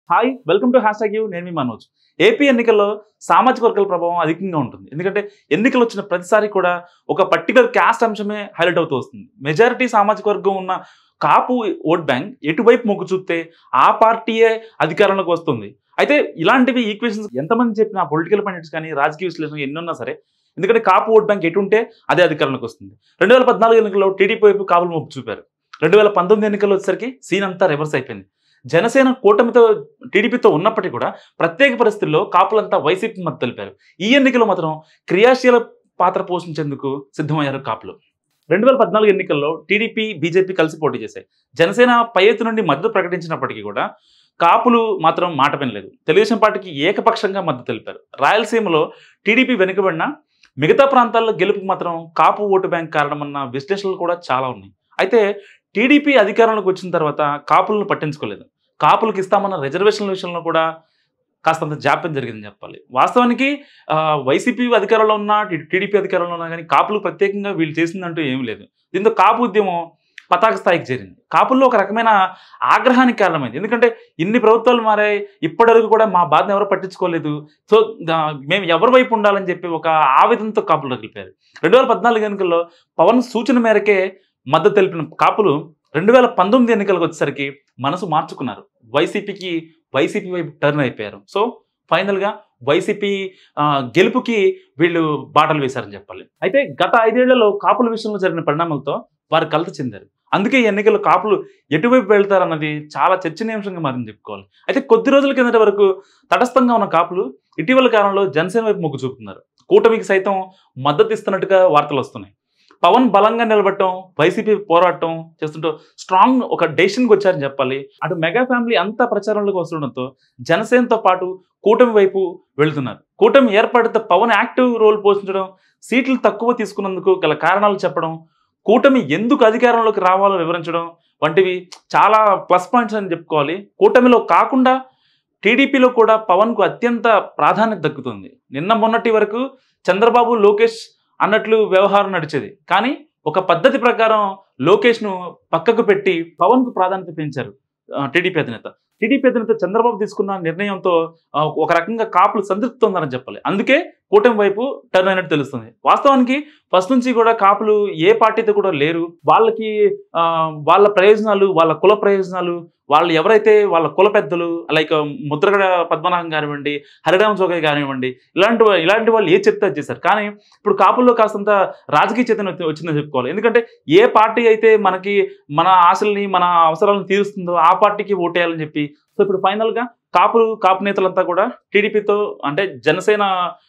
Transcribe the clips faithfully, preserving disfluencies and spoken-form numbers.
Hi welcome to hashtag you నేను మీ Manoj. AP ఎన్నికల్లో సామాజిక వర్గాల ప్రభావం అధికంగా ఉంటుంది. ఎందుకంటే ఎన్నికలు వచ్చిన ప్రతిసారి కూడా ఒక పర్టికులర్ క్యాస్ట్ అంశమే హైలైట్ అవుతూ వస్తుంది. మెజారిటీ సామాజిక వర్గం ఉన్న కాపు ఓట్ బ్యాంక్ ఎటువైపు మొగ్గు చూపితే ఆ పార్టీయే అధికారంలోకి వస్తుంది. అయితే ఇలాంటివి ఈక్వేషన్స్ ఎంతమంది చెప్పినా పొలిటికల్ పండిట్స్ కానీ రాజకీయ విశ్లేషణ ఎన్ని ఉన్నా సరే, ఎందుకంటే కాపు ఓట్ బ్యాంక్ ఎటు ఉంటే అదే అధికారంలోకి వస్తుంది. రెండు వేల పద్నాలుగు ఎన్నికల్లో టీడీపీ వైపు కాపులు మొగ్గు చూపారు. రెండు వేల పంతొమ్మిది ఎన్నికల్లో వచ్చేసరికి సీన్ అంతా రివర్స్ అయిపోయింది. జనసేన కూటమితో టీడీపీతో ఉన్నప్పటికీ కూడా ప్రత్యేక పరిస్థితుల్లో కాపులంతా వైసీపీ మద్దతు తెలిపారు. ఈ ఎన్నికల్లో మాత్రం క్రియాశీల పాత్ర పోషించేందుకు సిద్ధమయ్యారు కాపులు. రెండు వేల పద్నాలుగు ఎన్నికల్లో టీడీపీ బీజేపీ కలిసి పోటీ చేశాయి. జనసేన పై ఎత్తు నుండి మద్దతు ప్రకటించినప్పటికీ కూడా కాపులు మాత్రం మాట వినలేదు. తెలుగుదేశం పార్టీకి ఏకపక్షంగా మద్దతు తెలిపారు. రాయలసీమలో టీడీపీ వెనుకబడిన మిగతా ప్రాంతాల్లో గెలుపుకు మాత్రం కాపు ఓటు బ్యాంక్ కారణమన్న విశ్లేషణలు కూడా చాలా ఉన్నాయి. అయితే టీడీపీ అధికారంలోకి వచ్చిన తర్వాత కాపులను పట్టించుకోలేదు. కాపులకు ఇస్తామన్న రిజర్వేషన్ల విషయంలో కూడా కాస్తంత జాప్యం జరిగిందని చెప్పాలి. వాస్తవానికి వైసీపీ అధికారంలో ఉన్న టీడీపీ అధికారంలో ఉన్నా కానీ కాపులు ప్రత్యేకంగా వీళ్ళు చేసిందంటూ ఏమీ లేదు. దీంతో కాపు ఉద్యమం పతాక స్థాయికి చేరింది. కాపుల్లో ఒక రకమైన ఆగ్రహానికి కారణమైంది. ఎందుకంటే ఇన్ని ప్రభుత్వాలు మారాయి, ఇప్పటివరకు కూడా మా బాధను ఎవరు పట్టించుకోలేదు, సో మేము ఎవరి వైపు ఉండాలని చెప్పి ఒక ఆవేదనతో కాపులు రగిలిపోయారు. రెండు వేల పద్నాలుగు ఎన్నికల్లో పవన్ సూచన మేరకే మద్దతు తెలిపిన కాపులు రెండు వేల పంతొమ్మిది ఎన్నికలకు వచ్చేసరికి మనసు మార్చుకున్నారు. వైసీపీకి వైసీపీ వైపు టర్న్ అయిపోయారు. సో ఫైనల్గా వైసీపీ గెలుపుకి వీళ్ళు బాటలు వేశారని చెప్పాలి. అయితే గత ఐదేళ్లలో కాపుల విషయంలో జరిగిన పరిణామాలతో వారు కలత చెందారు. అందుకే ఈ ఎన్నికల్లో కాపులు ఎటువైపు వెళ్తారన్నది చాలా చర్చనీయాంశంగా మారింది చెప్పుకోవాలి. అయితే కొద్ది రోజుల కిందటి వరకు తటస్థంగా ఉన్న కాపులు ఇటీవల కాలంలో జనసేన వైపు మొగ్గు చూపుతున్నారు. కూటమికి సైతం మద్దతు ఇస్తున్నట్టుగా వార్తలు వస్తున్నాయి. పవన్ బలంగా నిలబడటం, వైసీపీ పోరాటం చేస్తుంటూ స్ట్రాంగ్ ఒక డెసిషన్కి వచ్చారని చెప్పాలి. అటు మెగా ఫ్యామిలీ అంతా ప్రచారంలోకి వస్తుండడంతో జనసేనతో పాటు కూటమి వైపు వెళుతున్నారు. కూటమి ఏర్పడితే పవన్ యాక్టివ్ రోల్ పోషించడం, సీట్లు తక్కువ తీసుకున్నందుకు గల కారణాలు చెప్పడం, కూటమి ఎందుకు అధికారంలోకి రావాలో వివరించడం వంటివి చాలా ప్లస్ పాయింట్స్ అని చెప్పుకోవాలి. కూటమిలో కాకుండా టీడీపీలో కూడా పవన్కు అత్యంత ప్రాధాన్యత దక్కుతుంది. నిన్న మొన్నటి వరకు చంద్రబాబు లోకేష్ అన్నట్లు వ్యవహారం నడిచేది. కానీ ఒక పద్ధతి ప్రకారం లోకేష్ను పక్కకు పెట్టి పవన్కు ప్రాధాన్యత పెంచారు టీడీపీ అధినేత. టీడీపీ అధినేత చంద్రబాబు తీసుకున్న నిర్ణయంతో ఒక రకంగా కాపులు సంతృప్తి ఉందని చెప్పాలి. అందుకే కూటమి వైపు టర్న్ అయినట్టు తెలుస్తుంది. వాస్తవానికి ఫస్ట్ నుంచి కూడా కాపులు ఏ పార్టీతో కూడా లేరు. వాళ్ళకి వాళ్ళ ప్రయోజనాలు, వాళ్ళ కుల ప్రయోజనాలు, వాళ్ళు ఎవరైతే వాళ్ళ కుల పెద్దలు లైక్ ముద్రగడ పద్మనాభం కానివ్వండి, హరిరామ జోగయ్య కానివ్వండి, ఇలాంటి ఇలాంటి వాళ్ళు ఏ చెప్తే చేశారు. కానీ ఇప్పుడు కాపుల్లో కాస్తంత రాజకీయ చైతన్యం వచ్చిందని చెప్పుకోవాలి. ఎందుకంటే ఏ పార్టీ అయితే మనకి మన ఆశల్ని మన అవసరాలను తీరుస్తుందో ఆ పార్టీకి ఓటేయాలని చెప్పి, సో ఇప్పుడు ఫైనల్గా కాపులు కాపు నేతలంతా కూడా టీడీపీతో అంటే జనసేన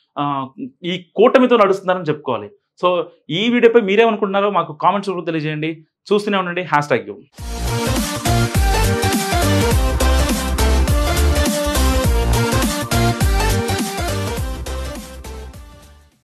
ఈ కూటమితో నడుస్తున్నారని చెప్పుకోవాలి. సో ఈ వీడియోపై మీరేమనుకుంటున్నారో మాకు కామెంట్స్ రూపంలో తెలియజేయండి. చూస్తూనే ఉండండి హ్యాష్ ట్యాగ్ యూ.